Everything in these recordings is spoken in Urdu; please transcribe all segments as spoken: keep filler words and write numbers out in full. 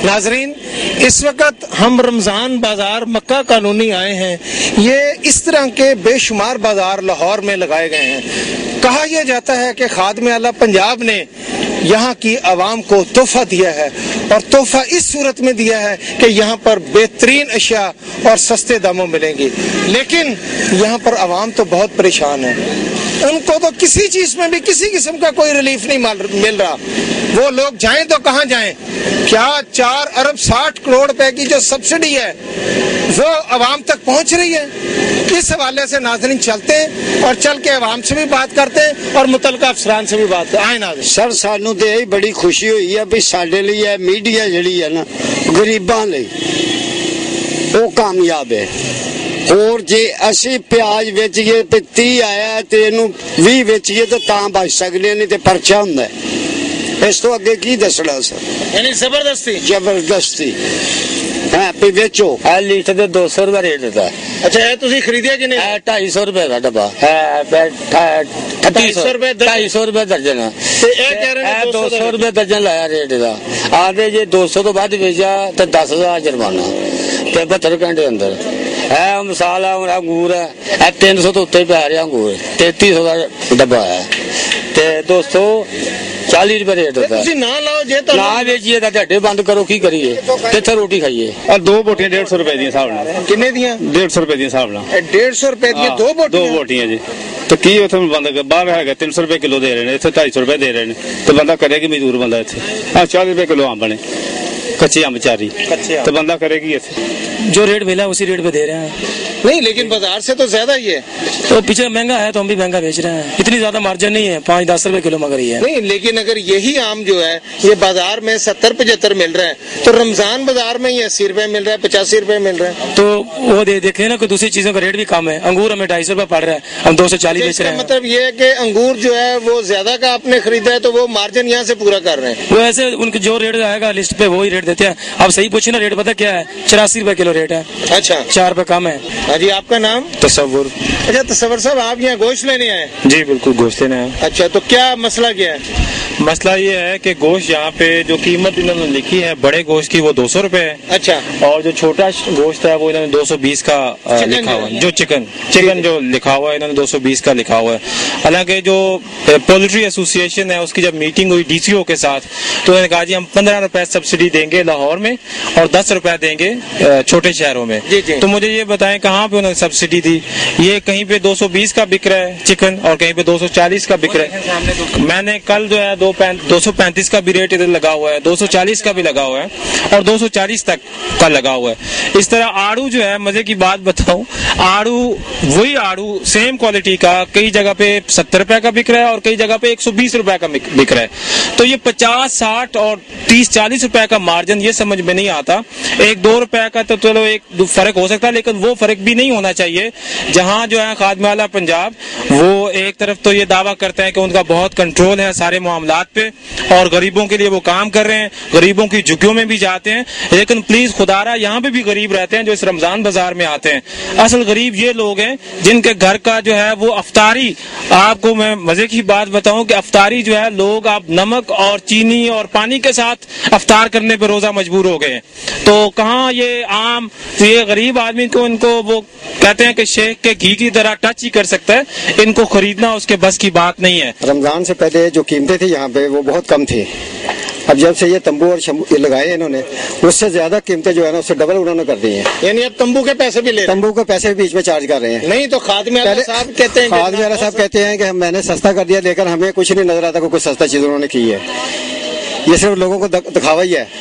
ناظرین، اس وقت ہم رمضان بازار مکہ کالونی آئے ہیں. یہ اس طرح کے بے شمار بازار لاہور میں لگائے گئے ہیں. کہا یہ جاتا ہے کہ خادم اعلیٰ پنجاب نے یہاں کی عوام کو تحفہ دیا ہے، اور تحفہ اس صورت میں دیا ہے کہ یہاں پر بہترین اشیاء اور سستے داموں ملیں گی. لیکن یہاں پر عوام تو بہت پریشان ہے. ان کو تو کسی چیز میں بھی کسی قسم کا کوئی ریلیف نہیں مل رہا. وہ لوگ جائیں تو کہاں جائیں؟ کیا چار ارب ساٹھ کروڑ روپے کی جو سبسڈی ہے وہ عوام تک پہنچ رہی ہے؟ اس حوالے سے ناظرین چلتے ہیں اور چل کے عوام سے بھی بات کرتے ہیں اور متعلقہ افسران سے بھی بات کرتے ہیں. آئے ناظرین. سر سانو تو یہی بڑی خوشی ہوئی ہے بھی سارے لیے میڈیا جڑی ہے نا غریباں لئی وہ کامیاب ہے. اور جی اسی پیاز ویچیے تے تی آیا تے اینو وی ویچیے تو تاں بچ سکنے نہیں تے پرچا ہوندا ہے. اس تو اگے کی دسنا سر؟ یعنی زبردستی زبردستی ہاں پہ بیچو. ہے لیٹر دے دو سو روپے ریٹ دیتا ہے. اچھا ہے تسی خریدیا کہ نہیں؟ ہے ڈھائی سو روپے کا ڈبا ہے. ڈھائی سو روپے ڈھائی سو روپے درجن ہے. دو سو روپے درجن لایا ریٹ کا. آدھے جی دو سو تو بعد بیچا تو دس ہزار جرمانہ تے بہتر گھنٹے اندر ہے. مثال ہے انگور ہے تین سو تو اتنے پی رہا انگور تینتی سو کا ڈبا ہے تے دو سو چالی روپے ریٹ ہوتا ہے. نہ بیچیے ڈھڈے بند کرو کی کریے کتنے روٹی کھائیے. اور دو بوٹیاں ڈیڑھ سو روپے دیا حساب نال. کنے دیا؟ ڈیڑھ سو روپے دیا حساب نال. ڈیڑھ سو روپے دیا دو بوٹیاں؟ دو بوٹیاں جی. تو کی اتنے بند باہر ہے تین سو روپے کلو دے رہے ہیں, اتنے ڈھائی سو روپے دے رہے ہیں. تو بندہ کرے گی مزدور بندہ اتنے ہاں چالی روپے کلو آم بنے کچے آم چاری تو بندہ کرے گی اتنے جو ریٹ ملا اسی ریٹ پہ دے رہے ہیں. نہیں لیکن بازار سے تو زیادہ ہی ہے. تو پیچھے مہنگا ہے تو ہم بھی مہنگا بیچ رہے ہیں. اتنی زیادہ مارجن نہیں ہے, پانچ دس روپے کلو مگر یہ ہے. نہیں لیکن اگر یہی آم جو ہے یہ بازار میں ستر پچہتر مل رہا ہے تو رمضان بازار میں یہ اسی روپے مل رہا ہے, پچاسی روپے مل رہا ہے. تو وہ دیکھیں نا کہ دوسری چیزوں کا ریٹ بھی کم ہے. انگور ہمیں ڈھائی سو روپے پڑ رہا ہے, ہم دو سو چالیس بیچ رہے ہیں. مطلب یہ ہے کہ انگور جو ہے وہ زیادہ کا آپ نے خریدا ہے تو وہ مارجن یہاں سے پورا کر رہے ہیں. وہ ایسے ان کے جو ریٹ آئے گا لسٹ پہ وہی ریٹ دیتے ہیں. آپ صحیح پوچھیں نا ریٹ پتا کیا ہے؟ چوراسی روپے کلو ریٹ ہے. اچھا چار روپے کم ہے. ہاں جی. آپ کا نام؟ تصور. اچھا تصور صاحب آپ یہاں گوشت لینے آئے؟ جی بالکل گوشت لینے آئے. اچھا تو کیا مسئلہ کیا ہے؟ مسئلہ یہ ہے کہ گوشت یہاں پہ جو قیمت انہوں نے لکھی ہے بڑے گوشت کی وہ دو سو روپے ہے. اچھا. اور جو چھوٹا گوشت ہے وہ انہوں نے دو سو بیس کا لکھا ہوا ہے. جو چکن چکن جو لکھا ہوا ہے انہوں نے دو سو بیس کا لکھا ہوا ہے. حالانکہ جو پولٹری ایسوسیشن ہے اس کی جب میٹنگ ہوئی ڈی سی او کے ساتھ تو انہوں نے کہا جی ہم پندرہ روپے سبسڈی دیں گے لاہور میں اور دس روپے دیں گے چھوٹے شہروں میں. تو مجھے یہ بتائیں کہاں پہ انہوں نے سبسڈی دی؟ یہ کہیں پہ دو سو بیس کا بک رہا ہے چکن اور کہیں پہ دو سو چالیس کا بک رہا ہے. میں نے کل جو ہے دو سو پینتیس کا بھی ریٹ ادھر لگا ہوا ہے, دو سو چالیس کا بھی لگا ہوا ہے اور دو سو چالیس تک کا لگا ہوا ہے. اس طرح آڑو جو ہے مزے کی بات بتاؤں, آڑو وہی آڑو سیم کوالٹی کا کئی جگہ پہ ستر روپے کا بک رہا ہے اور کئی جگہ پہ ایک سو بیس روپے کا بک رہا ہے. تو یہ پچاس ساٹھ اور تیس چالیس روپے کا مارجن یہ سمجھ میں نہیں آتا. ایک دو روپے کا تو چلو ایک فرق ہو سکتا ہے لیکن وہ فرق بھی نہیں ہونا چاہیے. جہاں جو ہے خادم اعلیٰ پنجاب وہ ایک طرف تو یہ دعویٰ کرتے ہیں کہ ان کا بہت کنٹرول ہے سارے معاملات پہ اور غریبوں کے لیے وہ کام کر رہے ہیں, غریبوں کی جھگیوں میں بھی جاتے ہیں, لیکن پلیز خدارا یہاں پہ بھی غریب رہتے ہیں جو اس رمضان بازار میں آتے ہیں. اصل غریب یہ لوگ ہیں جن کے گھر کا جو ہے وہ افطاری, آپ کو میں مزے کی بات بتاؤں کہ افطاری جو ہے لوگ آپ نمک اور چینی اور پانی کے ساتھ افطار کرنے پہ روزہ مجبور ہو گئے ہیں. تو کہاں یہ عام یہ غریب آدمی کو ان کو وہ کہتے ہیں کہ شیخ کے گھی کی طرح ٹچ ہی کر سکتا ہے, ان کو خریدنا اس کے بس کی بات نہیں ہے. رمضان سے پہلے جو قیمتیں تھیں یہاں پہ وہ بہت کم تھی. اب جب سے یہ تمبو اور لگائے انہوں نے اس سے زیادہ قیمتیں جو ہے نا اس سے ڈبل انہوں نے کر دی ہیں. یعنی اب تمبو کے پیسے بھی لے تمبو کے پیسے بھی بیچ میں چارج کر رہے ہیں. نہیں تو خادم اعلیٰ صاحب کہتے ہیں خادم اعلیٰ صاحب کہتے ہیں کہ میں نے سستا کر دیا لیکن ہمیں کچھ نہیں نظر آتا کوئی سستا چیز انہوں نے کی ہے. یہ صرف لوگوں کو دکھاوا ہی ہے.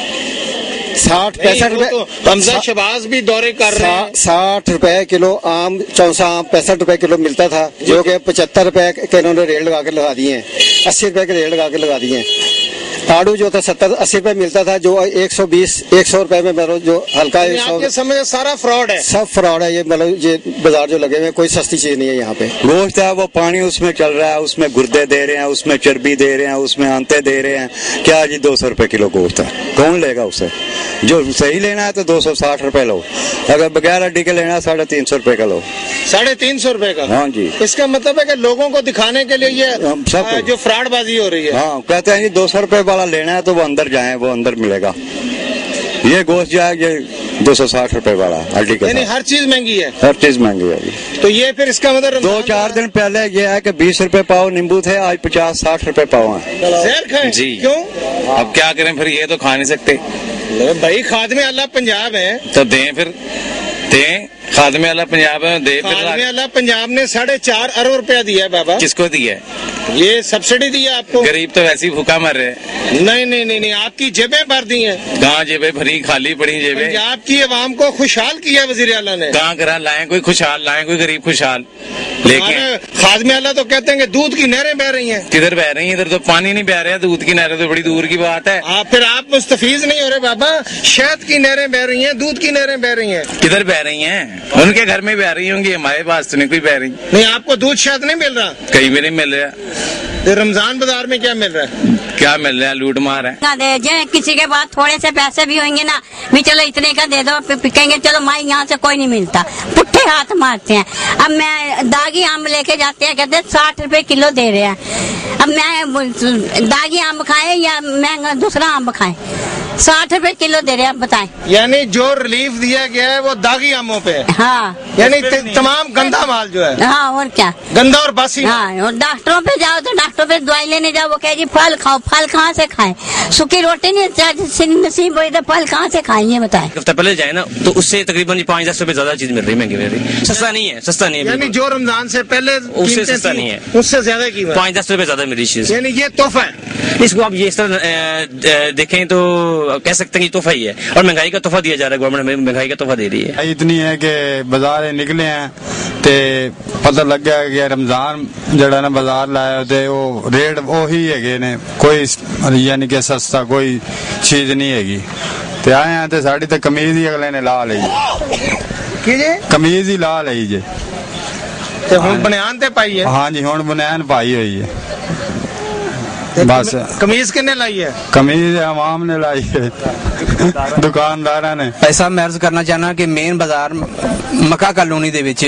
ساٹھ پینسٹھ روپے حمزہ شہباز بھی دورے کر رہے ہیں. ساٹھ روپے کلو آم چونسا آم پینسٹھ روپے کلو ملتا تھا جو کہ پچہتر روپے کے انہوں نے ریٹ لگا کے لگا دیے ہیں, اسی روپے کے ریٹ لگا کے لگا دیے ہیں. آڑو جو تھا ستر اسی روپے ملتا تھا جو ایک سو بیس ایک سو روپے میں جو ہلکا سمجھے سارا فراڈ ہے. سب فراڈ ہے. یہ مطلب یہ بازار جو لگے ہوئے کوئی سستی چیز نہیں ہے یہاں پہ. گوشت ہے وہ پانی اس میں چل رہا ہے, اس میں گردے دے رہے ہیں, اس میں چربی دے رہے ہیں, اس میں آنتے دے رہے ہیں. کیا جی دو سو روپے کلو گوشت ہے, کون لے گا اسے؟ جو صحیح لینا ہے تو دو سو ساٹھ روپے لو, اگر بغیر ہڈی کے لینا ہے ساڑھے تین سو روپے کا لو. ساڑھے تین سو روپے کا؟ ہاں جی. اس کا مطلب ہے کہ لوگوں کو دکھانے کے لیے یہ جو فراڈ بازی ہو رہی ہے. ہاں کہتے ہیں جی دو سو روپے والا لینا ہے تو وہ اندر جائیں, وہ اندر ملے گا. یہ گوشت جو ہے یہ دو سو ساٹھ روپے والا ہڈی کا، یعنی ہر چیز مہنگی ہے، ہر چیز مہنگی ہے. تو یہ پھر اس کا مطلب دو چار دن پہلے یہ ہے کہ بیس روپے پاؤ نیمبو تھے، آج پچاس ساٹھ روپے پاؤ ہیں. زہر کھائیں جی کیوں؟ اب کیا کریں پھر، یہ تو کھا نہیں سکتے. بھائی خادم اعلیٰ پنجاب ہے تو دیں پھر، دیں. خادم اعلیٰ پنجاب ہے، دے پھر. خادم اعلیٰ پنجاب نے ساڑھے چار ارب روپیہ دیا ہے بابا. کس کو دیا ہے؟ یہ سبسڈی دی ہے آپ کو. غریب تو ویسے ہی بھوکا مر رہے. نہیں نہیں نہیں نہیں، آپ کی جیبیں بھر دی ہیں. کہاں جیبیں بھری، خالی پڑی جیبیں. پنجاب کی عوام کو خوشحال کیا وزیر اعلیٰ نے. کہاں کرا لائیں کوئی خوشحال، لائیں کوئی غریب خوشحال. لیکن خادم اعلیٰ تو کہتے ہیں کہ دودھ کی نہریں بہ رہی ہیں. کدھر بہ رہی ہیں؟ ادھر تو پانی نہیں بہ رہا، دودھ کی نہریں تو بڑی دور کی بات ہے. آپ پھر آپ مستفیض نہیں ہو رہے بابا. شہد کی نہریں بہ رہی ہیں، دودھ کی نہریں بہ رہی ہیں. کدھر بہ رہی ہیں؟ ان کے گھر میں بہ رہی ہوں گی، ہمارے پاس تو نہیں کوئی بہ رہی. نہیں، آپ کو دودھ شہد نہیں مل رہا؟ کہیں بھی نہیں مل رہا. رمضان بازار میں کیا مل رہا ہے؟ کیا مل رہا ہے؟ لوٹ مار ہے. کسی کے پاس تھوڑے سے پیسے بھی ہوئیں گے نا بھی چلو اتنے کا دے دو، پھر کہیں گے چلو مائی یہاں سے کوئی نہیں ملتا، پٹھے ہاتھ مارتے ہیں. اب میں داغی آم لے کے جاتے ہیں، کہتے ہیں ساٹھ روپے کلو دے رہے ہیں. اب میں داغی آم کھائے یا مہنگا دوسرا آم کھائے؟ ساٹھ روپے کلو دے رہے ہیں. اب بتائیں. یعنی جو ریلیف دیا گیا ہے وہ داغی آموں پہ ہے. ہاں، یعنی تمام گندا مال جو ہے. ہاں اور کیا، گندا اور باسی. ہاں، اور ڈاکٹروں پہ جاؤ تو ڈاکٹروں پہ دوائی لینے جاؤ، وہ کہے جی پھل کھاؤ. پھل کہاں سے کھائیں؟ سوکھی روٹی نہیں نصیب ہوئی تو پھل کہاں سے کھائیں؟ یہ بتائیں. ہفتہ پہلے جائے نا تو اس سے تقریباً پانچ دس روپے زیادہ چیز مل رہی ہے، مہنگی مل رہی. سستا نہیں ہے، سستا نہیں ہے. یعنی جو رمضان سے پہلے اس سے سستا نہیں ہے، اس سے زیادہ قیمت، پانچ دس روپے زیادہ ملی چیز. یعنی یہ تحفہ ہے. اس کو آپ یہ اس طرح دیکھیں تو کہہ سکتے ہیں کہ تحفہ ہی ہے، اور مہنگائی کا تحفہ دیا جا رہا ہے. گورنمنٹ مہنگائی کا تحفہ دے رہی ہے. اتنی ہے کہ بازار نکلے ہیں تے پتہ لگ گیا کہ رمضان جڑا نا بازار لایا تے وہ ریٹ وہی ہے نے، کوئی یعنی کہ سستا کوئی چیز نہیں ہے گی. تے آئے ہیں تے ساڑی تے کمیز ہی اگلے نے لا لئی کہ جی کمیز ہی لا لئی جی. تے ہن بنیان تے پائی ہے. ہاں جی ہن بنیان پائی ہوئی ہے. بس کمیز کنے لائی ہے؟ کمیز عوام نے لائی ہے، دکاندار نے. ایسا میں عرض کرنا چاہنا کہ مین بازار مکہ کالونی دے وچ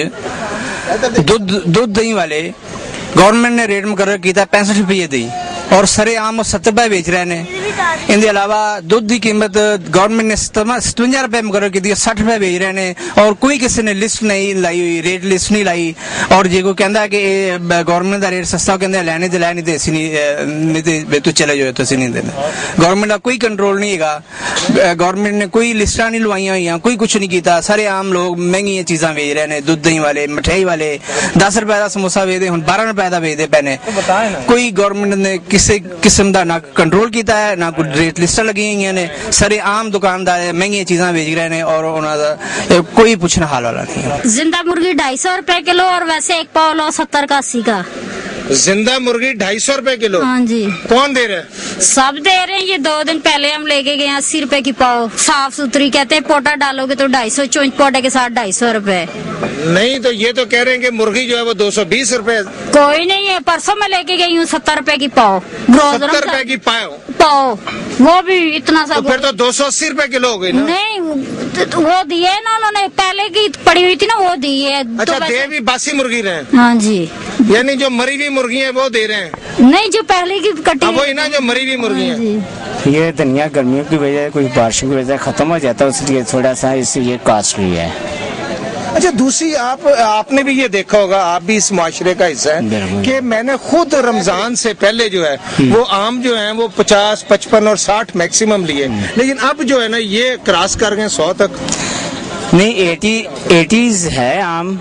دودھ دودھ دہی والے گورنمنٹ نے ریٹ مقرر کیتا پینسٹھ روپیے دی، اور سرے عام ستر روپے بیچ رہے ہیں. ان کے علاوہ دودھ کی قیمت گورنمنٹ نے ستوجا روپے مقرر کی دی، سٹھ روپے بیچ رہے ہیں، اور کوئی کسی نے لسٹ نہیں لائی ہوئی، ریٹ لسٹ نہیں لائی. اور جی کو کہندا ہے کہ گورنمنٹ کا ریٹ سستا، کہندا ہے لینے تے لے نہیں تے اسی نہیں تو چلے جاؤ تو اسی نہیں دینا. گورنمنٹ کا کوئی کنٹرول نہیں ہے. گورنمنٹ نے کوئی لسٹاں نہیں لوائی ہوئی، کوئی کچھ نہیں کیتا. سارے عام لوگ مہنگی چیزاں بیچ رہے ہیں. دودھ دہی والے، مٹھائی والے دس روپے کا سموسا بیچتے ہوں بارہ روپے کا بیچتے پے نے. کوئی گورنمنٹ نے کسی قسم کا نہ کنٹرول کیتا ہے، نہ کوئی ریٹ لسٹاں لگی ہوئی ہیں. سارے عام دکاندار مہنگی چیزاں بیچ رہے ہیں، اور انہوں کا کوئی پوچھنا حال والا نہیں ہے. زندہ مرغی ڈھائی سو روپے کلو، اور ویسے ایک پاؤ لو ستر کا اسی کا. زندہ مرغی ڈھائی سو روپے کلو؟ ہاں جی. کون دے رہے ہیں؟ سب دے رہے ہیں. یہ دو دن پہلے ہم لے کے گئے اسی روپے کی پاؤ، صاف ستھری. کہتے ہیں پوٹا ڈالو گے تو ڈھائی سو، چونچ پوٹے کے ساتھ ڈھائی سو روپے. نہیں تو یہ تو کہہ رہے ہیں کہ مرغی جو ہے وہ دو سو بیس روپے. کوئی نہیں ہے، پرسوں میں لے کے گئی ہوں ستر روپے کی پاؤ. ستر روپے کی پاؤ پاؤ وہ بھی اتنا سا. پھر تو دو سو اسی روپے کلو ہو گئی نا. نہیں وہ دیے نا انہوں نے، پہلے کی پڑی ہوئی تھی نا وہ دی ہے. اچھا دے بھی باسی مرغی رہے ہیں؟ ہاں جی. یعنی جو مری ہوئی مرغی ہیں وہ دے رہے ہیں؟ نہیں، جو پہلے کی کٹی وہی نا جو مری ہوئی مرغی ہیں. یہ دھنیا گرمیوں کی وجہ کچھ بارشوں کی وجہ ختم ہو جاتا ہے، اس لیے تھوڑا سا اس یہ کاسٹلی ہے. اچھا دوسری آپ آپ نے بھی یہ دیکھا ہوگا، آپ بھی اس معاشرے کا حصہ ہیں کہ میں نے خود رمضان سے پہلے جو ہے وہ آم جو ہیں وہ پچاس پچپن اور ساٹھ میکسیمم لیے، لیکن اب جو ہے نا یہ کراس کر گئے سو تک. نہیں ایٹی ایٹیز ہے آم،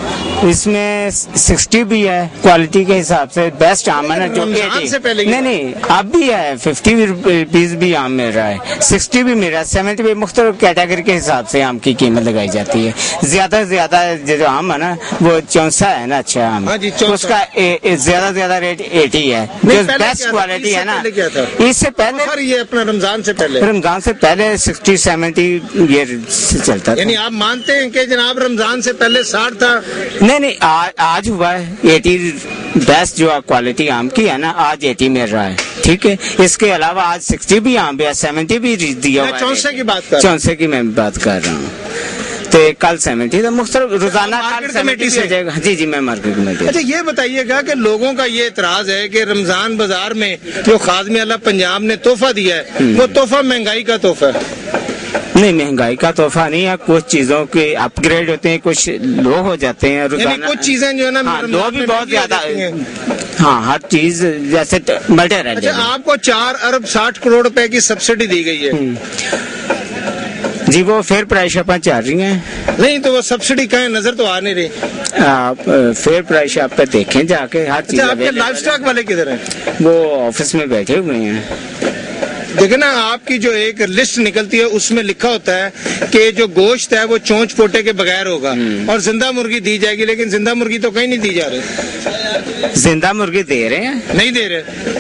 اس میں سکسٹی بھی ہے کوالٹی کے حساب سے. بیسٹ آم ہے نا جو نہیں نہیں اب بھی ہے، ففٹی روپیز بھی آم مل رہا ہے، سکسٹی بھی مل رہا ہے، سیونٹی بھی. مختلف کیٹیگری کے حساب سے آم کی قیمت لگائی جاتی ہے. زیادہ سے زیادہ جو آم ہے نا وہ چونسا ہے نا، اچھا آم اس کا زیادہ زیادہ ریٹ ایٹی ہے، جو بیسٹ کوالٹی ہے نا. اس سے پہلے یہ اپنا رمضان سے پہلے رمضان سے پہلے سکسٹی سیونٹی یہ چلتا تھا. آپ مانتے ہیں کہ جناب رمضان سے پہلے ساٹھ تھا؟ نہیں نہیں آج ہوا ہے ایٹی. بیسٹ جو کوالٹی آم کی ہے نا آج ایٹی مل رہا ہے. ٹھیک ہے، اس کے علاوہ آج سکسٹی بھی آم بھی ہے، سیونٹی بھی دیا ہوا ہے. چونسے کی بات کر چونسے کی میں بات کر رہا ہوں. تو کل سیونٹی تو مختلف روزانہ کمیٹی سے جائے گا. جی جی میں مارکیٹ کمیٹی. اچھا یہ بتائیے گا کہ لوگوں کا یہ اعتراض ہے کہ رمضان بازار میں جو خادم اعلیٰ پنجاب نے تحفہ دیا ہے وہ تحفہ مہنگائی کا تحفہ ہے. नहीं, महंगाई का तोहफा नहीं है, कुछ चीजों के अपग्रेड होते हैं, कुछ लो हो जाते हैं रोजाना, कुछ चीजें जो है ना हाँ, लो भी बहुत ज्यादा, हाँ हर चीज जैसे मल्टी रेट। अच्छा, आपको चार अरब साठ करोड़ रुपए की सब्सिडी दी गई है जी, वो फेयर प्राइस पर चल रही हैं। नहीं तो वो सब्सिडी कहीं नजर तो आ नहीं रही। आप फेयर प्राइस आप पे देखें जाके, हर चीज। अच्छा, आपके लाइफ स्टॉक वाले किधर हैं? वो ऑफिस में बैठे हुए हैं। देखिए ना, आपकी जो एक लिस्ट निकलती है उसमें लिखा होता है कि जो गोश्त है वो चोंच पोटे के बगैर होगा और जिंदा मुर्गी दी जाएगी, लेकिन जिंदा मुर्गी तो कहीं नहीं दी जा रही। जिंदा मुर्गी दे रहे हैं? नहीं दे रहे,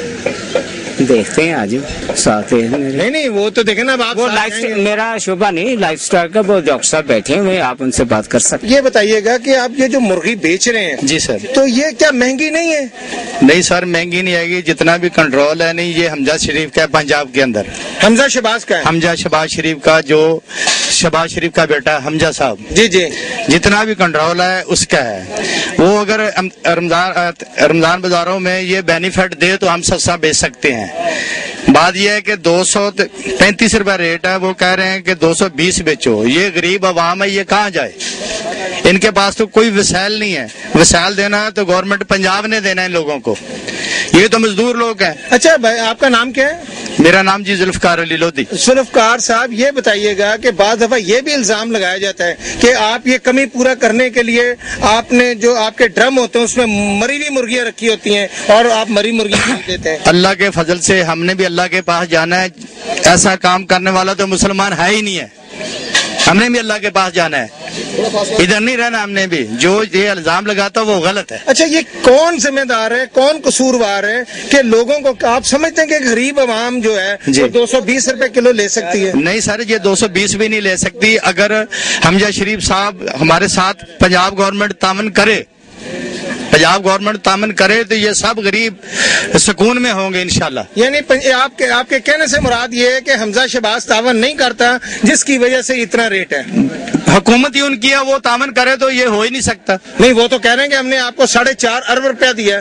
देखते हैं आज साथ है। नहीं नहीं, वो तो देखे ना आप, वो लाइफ मेरा शोभा नहीं, लाइफ स्टाइल का वो डॉक्टर साहब बैठे हुए, आप उनसे बात कर सकते। ये बताइएगा कि आप ये जो मुर्गी बेच रहे हैं, जी सर, तो ये क्या महंगी नहीं है? नहीं सर, महंगी नहीं आएगी, जितना भी कंट्रोल है। नहीं, ये हमजा शरीफ का है पंजाब के अंदर। हमजा शहबाज का है? हमजा शहबाज शरीफ का, जो शहबाज शरीफ का बेटा हमजा साहब, जी जी, जितना भी कंट्रोल है उसका है। वो अगर रमजान रमजान बाजारों में ये बेनिफिट दे तो हम सस्ता बेच सकते हैं। बात यह है कि दो सौ पैंतीस रुपए रेट है, वो कह रहे हैं कि दो सौ बीस बेचो। ये गरीब आवाम है, ये कहाँ जाए? इनके पास तो कोई वसाइल नहीं है। वसाइल देना है तो गवर्नमेंट पंजाब ने देना है इन लोगों को, ये तो मजदूर लोग हैं। अच्छा भाई, आपका नाम क्या है? मेरा नाम जी जुल्फकार अली लोधी। जुल्फकार साहब, ये बताइएगा कि बाद दफा ये भी इल्जाम लगाया जाता है कि आप ये कमी पूरा करने के लिए आपने जो आपके ड्रम होते हैं उसमें मरी हुई मुर्गियां रखी होती हैं और आप मरी मुर्गी खरीद देते हैं। अल्लाह के फजल से हमने भी अल्लाह के पास जाना है। ऐसा काम करने वाला तो मुसलमान है ही नहीं है। हमने भी अल्लाह के पास जाना है, इधर नहीं रहना। हमने भी, जो ये इल्जाम लगाता वो गलत है। अच्छा, ये कौन जिम्मेदार है, कौन कसूरवार है कि लोगों को, आप समझते हैं कि गरीब आवाम जो है वो दो सौ बीस रुपए किलो ले सकती है? नहीं सर, ये दो सौ बीस भी नहीं ले सकती। अगर हमजा शरीफ साहब हमारे साथ पंजाब गवर्नमेंट तामन करे, पंजाब गवर्नमेंट तामन करे तो ये सब गरीब सुकून में होंगे इंशाल्लाह। यानी आपके आपके कहने से मुराद ये है कि हमजा शहबाज तावन नहीं करता, जिसकी वजह से इतना रेट है। हुकूमत ही उनकी है, वो तामन करे तो ये हो ही नहीं सकता। नहीं, वो तो कह रहे हैं कि हमने आपको साढ़े चार अरब रुपया दिया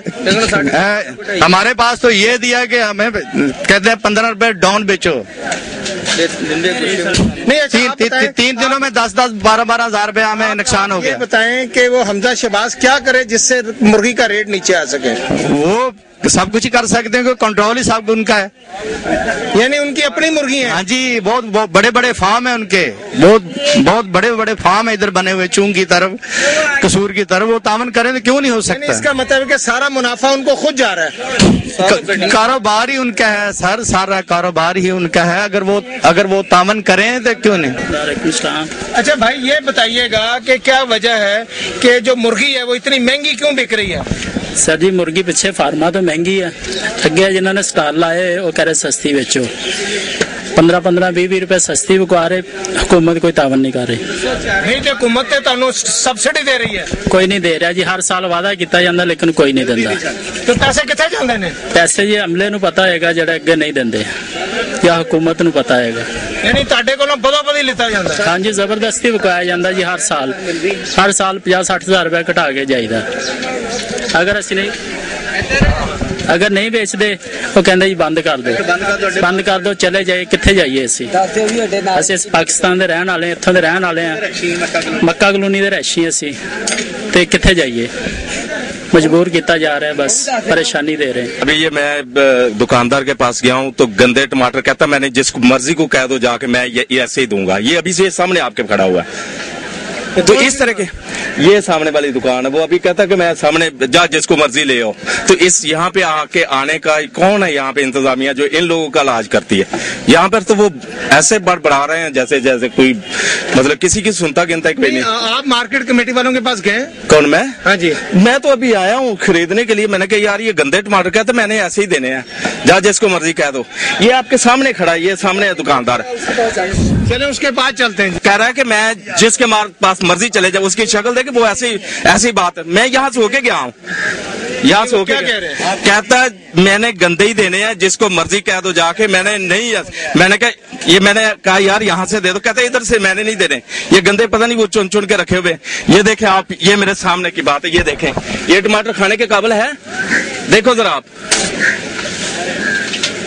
है। हमारे पास तो ये दिया कि हमें कहते हैं पंद्रह रुपए डाउन बेचो। नहीं, अच्छा, ती, ती, ती, तीन दिनों में दस दस बारह बारह हजार रुपए हमें नुकसान हो गया। बताएं कि वो हमजा शहबाज क्या करे जिससे मुर्गी का रेट नीचे आ सके? वो सब कुछ ही कर सकते हैं, कंट्रोल ही सब उनका है। यानी उनकी अपनी मुर्गी है? हाँ जी, बहुत, बहुत बड़े बड़े फार्म है उनके, बहुत बहुत बड़े बड़े फार्म है इधर बने हुए, चूंग की तरफ, कसूर की तरफ। वो तामन करें तो क्यों नहीं हो सकता? इसका मतलब है कि सारा मुनाफा उनको खुद जा रहा है। कारोबार ही उनका है सर, सारा कारोबार ही उनका है। अगर वो अगर वो तामन करें तो क्यों नहीं? अच्छा भाई, ये बताइएगा कि क्या वजह है कि जो मुर्गी है वो इतनी महंगी क्यों बिक रही है? सर जी, मुर्गी पिछे फार्मा तो महंगी है, अगे जिन्होंने स्टाल लाए वो कह रहे सस्ती बेचो। पंद्रह पंद्रह बीस बीस रुपए सस्ती बिकवा रहे, हुकूमत कोई तावन नहीं कर रही। नहीं तो हुकूमत तो सब्सिडी दे रही है? कोई नहीं दे रहा जी, हर साल वादा किया जाता लेकिन कोई नहीं देता। तो पैसे कितने जाते हैं? पैसे जी अमले नूं पता है जेड़ा अगे नहीं देंदे, या हुकूमत नूं पता है। यानी तुहाडे कोलों बदो बदी लिता जाता है? हाँ जी, जबरदस्ती बिकवाया जाता जी, हर साल हर साल पचास सठ हजार रुपया घटा के जाइदा। अगर असी नहीं अगर नहीं बेचते वो कहते जी बंद कर दो, बंद कर दो, चले जाइए। कितने जाइए? असी असी पाकिस्तान के रहने वाले, इत्थों के रहने वाले हैं, मक्का कलोनी के रैशी असी, ते कितने जाइए? मजबूर किया जा रहा है, बस परेशानी दे रहे हैं। अभी ये मैं दुकानदार के पास गया हूँ तो गंदे टमाटर कहता, मैंने जिसको मर्जी को कह दो जाके मैं ये, ये ऐसे ही दूंगा। ये अभी से सामने आपके खड़ा हुआ है। तो इस तरह के, ये सामने वाली दुकान है, वो अभी कहता कि मैं सामने जा जिसको मर्जी ले आओ। तो इस यहाँ पे आके आने का कौन है यहाँ पे इंतजामिया जो इन लोगों का इलाज करती है? यहाँ पर तो वो ऐसे बढ़ बढ़ा रहे हैं जैसे जैसे कोई मतलब किसी की सुनता गिनता कोई नहीं। आप मार्केट कमेटी वालों के पास गए? कौन, मैं? हाँ जी, मैं तो अभी आया हूँ खरीदने के लिए। मैंने कहा यार ये गंदे टमाटर कहते मैंने ऐसे ही देने हैं, जा जिसको मर्जी कह दो। ये आपके सामने खड़ा है, ये सामने है दुकानदार। चले उसके पास चलते हैं। कह रहा है कि मैं जिसके पास मर्जी चले जाए, उसकी शक्ल देखे वो ऐसी ऐसी बात है। मैं यहाँ से होके गया हूँ, यहाँ से होके कह रहे हैं? कहता है मैंने गंदे ही देने हैं, जिसको मर्जी कह दो जाके। मैंने नहीं, मैंने कहा ये मैंने कहा यार यहाँ से दे दो। कहते इधर से मैंने नहीं देने, ये गंदे पता नहीं वो चुन चुन के रखे हुए। ये देखें आप, ये मेरे सामने की बात है, ये देखें, ये टमाटर खाने के काबिल है? देखो जरा आप,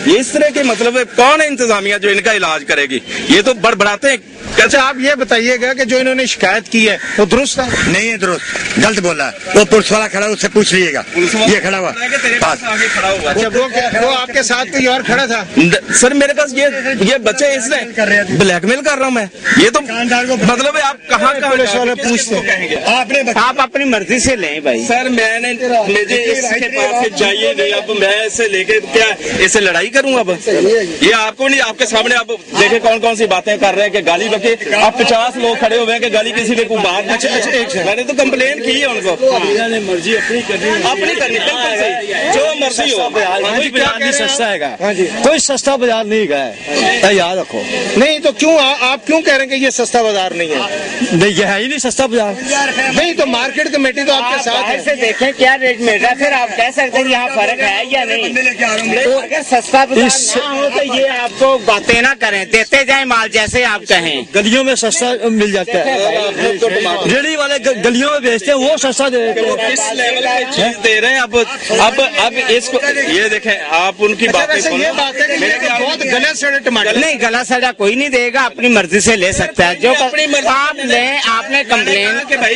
ये इस तरह के मतलब है, कौन है इंतजामिया जो इनका इलाज करेगी? ये तो बड़बड़ाते हैं। अच्छा आप ये बताइएगा कि जो इन्होंने शिकायत की है वो दुरुस्त है? नहीं है दुरुस्त, गलत बोला है। वो पुलिस वाला खड़ा, उससे पूछ लीजिएगा, ये खड़ा हुआ पास आगे खड़ा हुआ। अच्छा वो वो आपके साथ कोई और खड़ा था? सर मेरे पास ये ये बच्चे इसने ब्लैकमेल कर रहा हूँ मैं। ये तो मतलब है आप कहाँ कहाँ पुलिस वाले पूछते हैं? आपने आप अपनी मर्जी से लें भाई। सर मैंने मुझे इसके पास से चाहिए नहीं, अब मैं इसे लेके क्या इसे लड़ाई करूँ? अब ये आपको नहीं, आपके सामने आप देखे कौन कौन सी बातें कर रहे हैं कि गाली बके। आप पचास लोग खड़े हुए हैं कि गाली किसी ने को मार। अच्छा अच्छा एक मैंने तो कंप्लेन की है उनको, मर्जी अपनी करनी अपनी करनी बिल्कुल सही, जो मर्जी हो। कोई बाजार नहीं सस्ता है, कोई सस्ता बाजार नहीं है, याद रखो। नहीं तो क्यों आ, आप क्यों कह रहे हैं कि ये सस्ता बाजार नहीं है? नहीं ये है ही नहीं सस्ता बाजार। नहीं तो मार्केट कमेटी तो आपके साथ है। से देखें क्या रेट मिल रहा है, फिर आप कह सकते हैं यहाँ फर्क है या नहीं। तो अगर सस्ता बाजार ना हो तो ये आपको बातें ना करें, देते जाए माल जैसे आप कहें। गलियों में सस्ता मिल जाता है, रेडी वाले गलियों में बेचते हैं वो सस्ता दे देते हैं। किस लेवल पे चीज दे रहे हैं? अब अब अब इसको ये देखें आप उनकी बातें अच्छा, ये बात है कि बहुत गलत सड़े टमाटर। नहीं गलत सड़ा कोई नहीं देगा, अपनी मर्जी से ले सकता है। जो आप लें, आपने कंप्लेन कि भाई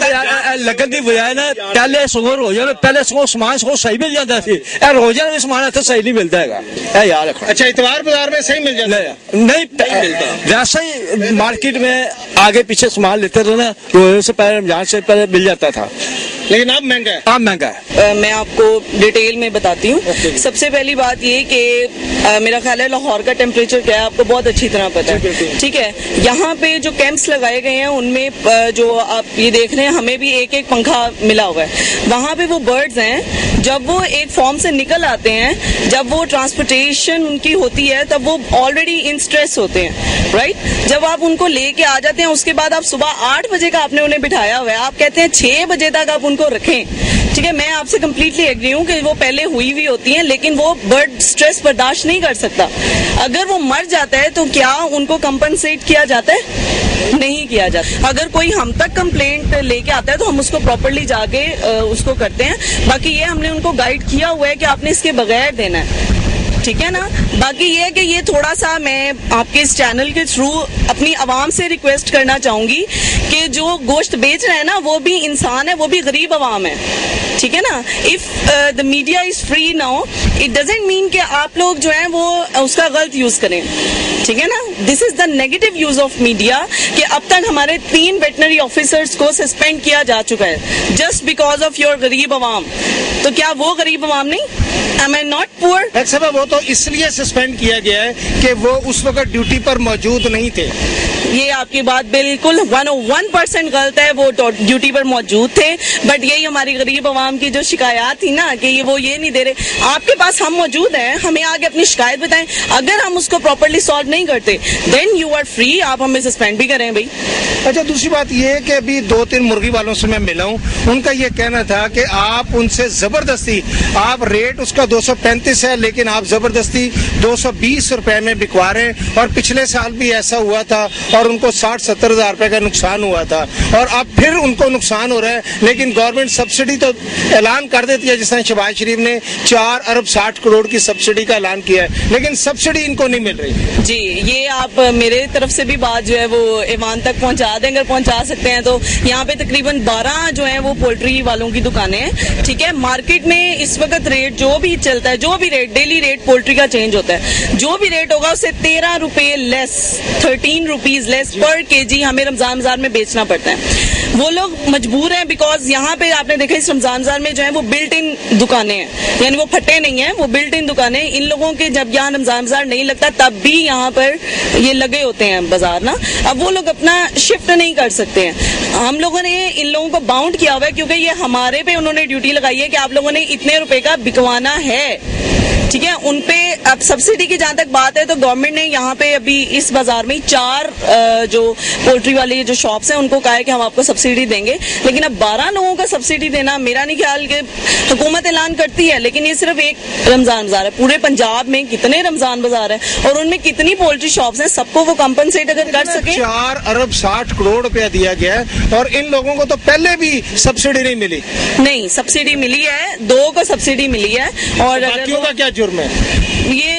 लगन की बजाय ना पहले सगों रोजाना पहले सगों सामान सगों सही मिल जाता थी, रोजाना भी सामान इतना सही नहीं मिलता है यार। अच्छा इतवार बाजार में सही मिल जाता है? नहीं वैसा ही मार्केट में आगे पीछे सामान लेते थे ना, रोजे से पहले रमजान से पहले मिल जाता था, लेकिन अब महंगा है। अब महंगा है। मैं आपको डिटेल में बताती हूँ। सबसे पहली बात ये कि मेरा ख्याल है लाहौर का टेम्परेचर क्या है आपको बहुत अच्छी तरह पता है, ठीक है। यहाँ पे जो कैंप्स लगाए गए हैं उनमें जो आप ये देख रहे हैं हमें भी एक एक पंखा मिला हुआ है। वहाँ पे वो बर्ड्स हैं, जब वो एक फॉर्म से निकल आते हैं, जब वो ट्रांसपोर्टेशन उनकी होती है तब वो ऑलरेडी इन स्ट्रेस होते हैं, राइट। जब आप उनको लेके आ जाते हैं उसके बाद आप सुबह आठ बजे का आपने उन्हें बिठाया हुआ है, आप कहते हैं छह बजे तक आप उनको रखें, ठीक है। मैं आपसे कंप्लीटली एग्री हूँ कि वो पहले हुई हुई होती हैं, लेकिन वो बर्ड स्ट्रेस बर्दाश्त नहीं कर सकता। अगर वो मर जाता है तो क्या उनको कंपनसेट किया जाता है? नहीं किया जाता। अगर कोई हम तक कंप्लेंट लेके आता है तो हम उसको प्रॉपर्ली जाके उसको करते हैं। बाकी ये हमने उनको गाइड किया हुआ है कि आपने इसके बगैर देना है, ठीक है ना। बाकी ये है कि ये थोड़ा सा मैं आपके इस चैनल के थ्रू अपनी आवाम से रिक्वेस्ट करना चाहूंगी कि जो गोश्त बेच रहे हैं ना वो भी इंसान है, वो भी गरीब आवाम है, ठीक है ना। If the media is free now it doesn't mean कि आप लोग जो है वो उसका गलत यूज करें, ठीक है ना। This is the negative use of media कि अब तक हमारे तीन वेटनरी ऑफिसर्स को सस्पेंड किया जा चुका है जस्ट बिकॉज ऑफ योर गरीब आवाम। तो क्या वो गरीब आवाम नहीं? Am I not poor? अच्छा वो तो इसलिए सस्पेंड किया गया है कि वो उस वक्त ड्यूटी पर मौजूद नहीं थे। ये आपकी बात बिल्कुल वन ओ वन परसेंट गलत है, वो ड्यूटी पर मौजूद थे, बट यही हमारी गरीब आवाम की जो शिकायत थी ना कि ये वो ये नहीं दे रहे। आपके पास हम मौजूद हैं, हमें आगे अपनी शिकायत बताएं। अगर हम उसको प्रॉपर्ली सॉल्व नहीं करते देन यू आर फ्री, आप हमें सस्पेंड भी करें भाई। अच्छा दूसरी बात ये है कि अभी दो तीन मुर्गी वालों से मैं मिला हूँ, उनका ये कहना था कि आप उनसे जबरदस्ती, आप रेट उसका दो सौ पैंतीस है लेकिन आप जबरदस्ती दो सौ बीस रुपए में बिकवा रहे हैं, और पिछले साल भी ऐसा हुआ था और उनको साठ सत्तर हजार रुपए का नुकसान हुआ था, और अब फिर उनको नुकसान हो रहा है। लेकिन गवर्नमेंट सब्सिडी तो ऐलान कर देती है, जिस तरह शहबाज शरीफ ने चार अरब साठ करोड़ की सब्सिडी का ऐलान किया है, लेकिन सब्सिडी इनको नहीं मिल रही। जी ये आप मेरे तरफ से भी बात जो है वो ईमान तक पहुंचा दें, अगर पहुंचा सकते हैं तो। यहाँ पे तकरीबन बारह जो है वो पोल्ट्री वालों की दुकानें हैं, ठीक है। मार्केट में इस वक्त रेट जो भी चलता है, जो भी रेट डेली रेट पोल्ट्री का चेंज होता है, जो भी रेट होगा उससे तेरह रुपए less, thirteen rupees less per KG हमें रमजान बाजार में बेचना पड़ता है। वो लोग मजबूर हैं बिकॉज यहाँ पे आपने देखा इस रमजान बाजार में जो है वो बिल्ट इन दुकानें हैं, यानी वो फटे नहीं है, वो बिल्ट इन दुकानें। इन लोगों के जब यहाँ रमजान बाजार नहीं लगता तब भी यहाँ पर ये लगे होते हैं बाजार ना। अब वो लोग अपना शिफ्ट नहीं कर सकते हैं। हम लोगों ने इन लोगों को बाउंड किया हुआ है क्योंकि ये हमारे पे उन्होंने ड्यूटी लगाई है कि आप लोगों ने इतने रुपए का बिकवाना है, ठीक है। उनपे अब सब्सिडी की जहां तक बात है तो गवर्नमेंट ने यहाँ पे अभी इस बाजार में चार जो पोल्ट्री वाली जो शॉप्स हैं उनको कहा है कि हम आपको सब्सिडी देंगे, लेकिन अब बारह लोगों का सब्सिडी देना मेरा नहीं ख्याल कि हुकूमत ऐलान करती है, लेकिन ये सिर्फ एक रमजान बाजार है। पूरे पंजाब में कितने रमजान बाजार है और उनमें कितनी पोल्ट्री शॉप्स हैं, सबको वो कंपनसेट अगर कर सके। चार अरब साठ करोड़ रुपया दिया गया है और इन लोगों को तो पहले भी सब्सिडी नहीं मिली। नहीं सब्सिडी मिली है, दो को सब्सिडी मिली है। और बाकियों का क्या जुर्म है? ये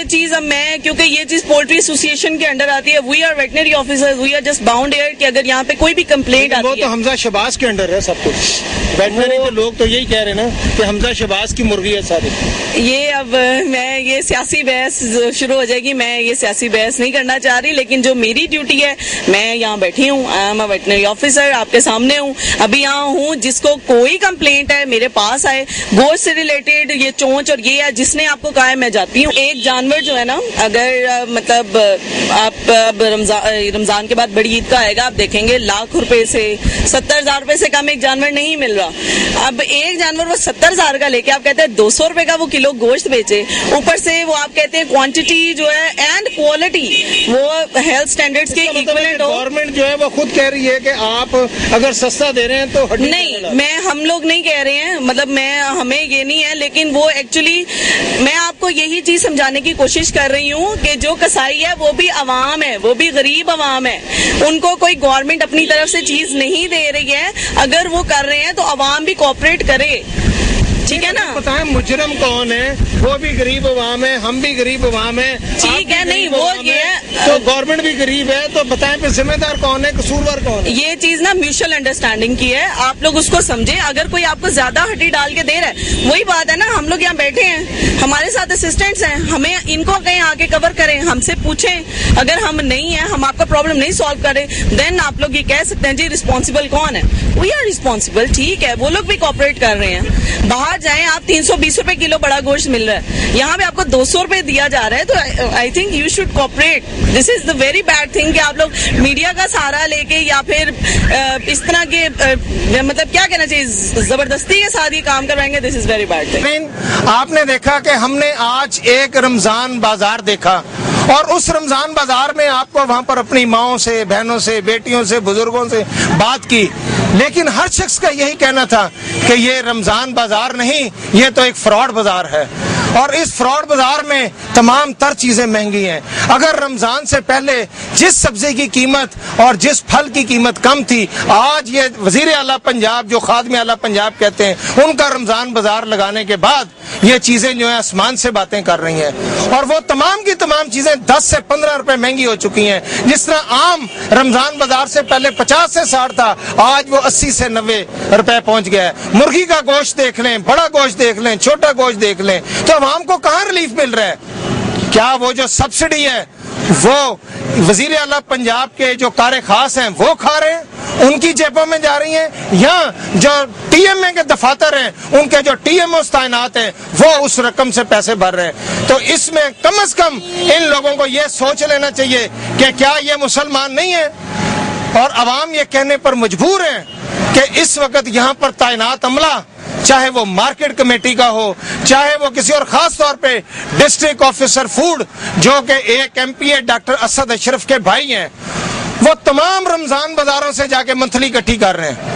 یہ چیز اب میں کیونکہ یہ چیز پولٹری ایسوسیشن کے انڈر آتی ہے, we are veterinary officer, we are just bound here کہ اگر یہاں پہ کوئی بھی کمپلینٹ آتی ہے. وہ تو حمزہ شہباز کے انڈر ہے سب کچھ, ویٹنری کے لوگ تو یہی کہہ رہے ہیں نا کہ حمزہ شہباز کی مرغی ہے ساری. یہ اب میں یہ سیاسی بحث شروع ہو جائے گی, میں یہ سیاسی بحث نہیں کرنا چاہ رہی, لیکن جو میری ڈیوٹی ہے میں یہاں بیٹھی ہوں, I am a veterinary officer, آپ کے سامنے ہوں, ابھی یہاں ہوں. جس کو کوئی کمپلینٹ ہے میرے پاس آئے, گوشت سے ریلیٹڈ یہ چونچ اور یہ ہے, جس نے آپ کو کہا ہے میں جاتی ہوں. ایک جانور جو ہے نا, اگر مطلب آپ اب رمضان رمضان کے بعد بڑی عید کا آئے گا, آپ دیکھیں گے لاکھ روپے سے ستر ہزار روپے سے کم ایک جانور نہیں مل رہا. اب ایک جانور وہ ستر ہزار کا لے کے آپ کہتے ہیں دو سو روپے کا وہ کلو گوشت بیچے, اوپر سے وہ آپ کہتے ہیں کوانٹٹی جو ہے اینڈ کوالٹی وہ ہیلتھ اسٹینڈرڈس کے ایکویلنٹ ہو. گورنمنٹ جو ہے وہ خود کہہ رہی ہے کہ آپ اگر سستا دے رہے ہیں تو نہیں, میں ہم لوگ نہیں کہہ رہے ہیں, مطلب میں ہمیں یہ نہیں ہے, لیکن وہ ایکچولی میں آپ کو یہی چیز سمجھانے کی کوشش کر رہی ہوں کہ جو کسائی ہے وہ بھی عوام ہے, وہ بھی غریب عوام ہے, ان کو کوئی گورنمنٹ اپنی طرف سے چیز نہیں دے رہی ہے. اگر وہ کر رہے ہیں تو عوام بھی کوآپریٹ کرے, ٹھیک ہے نا. بتائیں مجرم کون ہے؟ وہ بھی غریب عوام ہے, ہم بھی غریب عوام ہیں, ٹھیک ہے. نہیں وہ یہ تو گورنمنٹ بھی غریب ہے, تو بتائیں پھر ذمہ دار کون ہے, قصوروار کون ہے؟ یہ چیز نا میوچل انڈرسٹینڈنگ کی ہے, آپ لوگ اس کو سمجھیں. اگر کوئی آپ کو زیادہ ہڈی ڈال کے دے رہا ہے, وہی بات ہے نا, ہم لوگ یہاں بیٹھے ہیں, ہمارے ساتھ اسسٹنٹس ہیں, ہمیں ان کو کہیں آ کے کور کریں, ہم سے پوچھیں. اگر ہم نہیں ہیں, ہم آپ کا پرابلم نہیں سالو کریں, دین آپ لوگ یہ کہہ سکتے ہیں جی رسپانسبل کون ہے. وی آر رسپانسبل, ٹھیک ہے, وہ لوگ بھی کوآپریٹ کر رہے ہیں. باہر جائیں آپ, تین سو بیس روپے کلو بڑا گوشت مل رہا ہے, یہاں پہ آپ کو دو سو روپے دیا جا رہا ہے, تو I think you should cooperate. This is the very bad thing کہ آپ لوگ میڈیا کا سہارا لے کے یا پھر اس طرح کے مطلب کیا کہنا چاہیے زبردستی کے ساتھ یہ کام کروائیں گے. This is very bad thing. آپ نے دیکھا کہ ہم نے آج ایک رمضان بازار دیکھا, اور اس رمضان بازار میں آپ کو وہاں پر اپنی ماؤں سے, بہنوں سے, بیٹیوں سے, بزرگوں سے بات کی, لیکن ہر شخص کا یہی کہنا تھا کہ یہ رمضان بازار نہیں, یہ تو ایک فراڈ بازار ہے, اور اس فراڈ بازار میں تمام تر چیزیں مہنگی ہیں. اگر رمضان سے پہلے جس سبزی کی قیمت اور جس پھل کی قیمت کم تھی, آج یہ وزیر اعلیٰ پنجاب جو خادم اعلیٰ پنجاب کہتے ہیں, ان کا رمضان بازار لگانے کے بعد یہ چیزیں جو ہیں آسمان سے باتیں کر رہی ہیں, اور وہ تمام کی تمام چیزیں دس سے پندرہ روپے مہنگی ہو چکی ہیں. جس طرح عام رمضان بازار سے پہلے پچاس سے ساٹھ تھا, آج وہ اسی سے نوے روپے پہنچ گیا ہے. مرغی کا گوشت دیکھ لیں, بڑا گوشت دیکھ لیں, چھوٹا گوشت دیکھ لیں, تو عوام کو کہاں ریلیف مل رہا ہے؟ کیا وہ جو سبسڈی ہے وہ وزیر اعلیٰ پنجاب کے جو کار خاص ہیں وہ کھا رہے ہیں, ان کی جیبوں میں جا رہی ہیں, یا جو ٹی ایم اے کے دفاتر ہیں ان کے جو ٹی ایم او تعینات ہیں وہ اس رقم سے پیسے بھر رہے ہیں؟ تو اس میں کم از کم ان لوگوں کو یہ سوچ لینا چاہیے کہ کیا یہ مسلمان نہیں ہیں, اور عوام یہ کہنے پر مجبور ہیں کہ اس وقت یہاں پر تعینات عملہ, چاہے وہ مارکیٹ کمیٹی کا ہو, چاہے وہ کسی اور, خاص طور پہ ڈسٹرکٹ آفیسر فوڈ جو کہ ایک M P A doctor Asad Ashraf کے بھائی ہیں, وہ تمام رمضان بازاروں سے جا کے منتھلی اکٹھی کر رہے ہیں.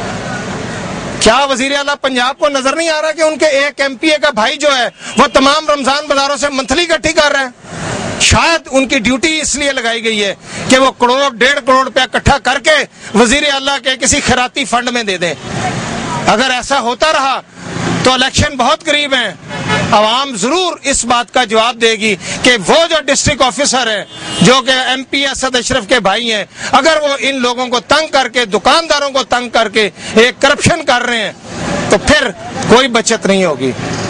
کیا وزیر اعلیٰ پنجاب کو نظر نہیں آ رہا کہ ان کے ایک ایم پی اے کا بھائی جو ہے وہ تمام رمضان بازاروں سے منتھلی اکٹھی کر رہے ہیں؟ شاید ان کی ڈیوٹی اس لیے لگائی گئی ہے کہ وہ کروڑ ڈیڑھ کروڑ روپیہ اکٹھا کر کے وزیر اعلیٰ کے کسی خیراتی فنڈ میں دے دیں. اگر ایسا ہوتا رہا تو الیکشن بہت قریب ہیں, عوام ضرور اس بات کا جواب دے گی کہ وہ جو ڈسٹرکٹ آفیسر ہیں جو کہ ایم پی اسد اشرف کے بھائی ہیں, اگر وہ ان لوگوں کو تنگ کر کے, دکانداروں کو تنگ کر کے ایک کرپشن کر رہے ہیں, تو پھر کوئی بچت نہیں ہوگی.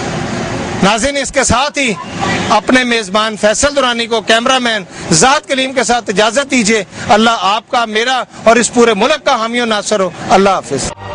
ناظرین, اس کے ساتھ ہی اپنے میزبان فیصل درانی کو, کیمرہ مین ذات کلیم کے ساتھ اجازت دیجیے. اللہ آپ کا, میرا اور اس پورے ملک کا حامی و ناصر ہو. اللہ حافظ.